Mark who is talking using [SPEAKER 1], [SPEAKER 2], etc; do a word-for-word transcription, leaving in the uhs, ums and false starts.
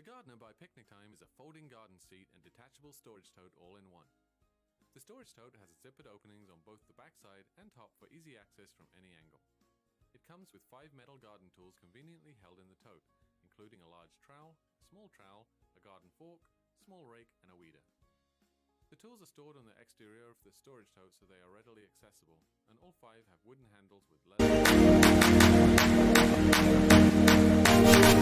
[SPEAKER 1] The Gardener by Picnic Time is a folding garden seat and detachable storage tote all in one. The storage tote has zippered openings on both the backside and top for easy access from any angle. It comes with five metal garden tools conveniently held in the tote, including a large trowel, small trowel, a garden fork, small rake and a weeder. The tools are stored on the exterior of the storage tote so they are readily accessible, and all five have wooden handles with leather.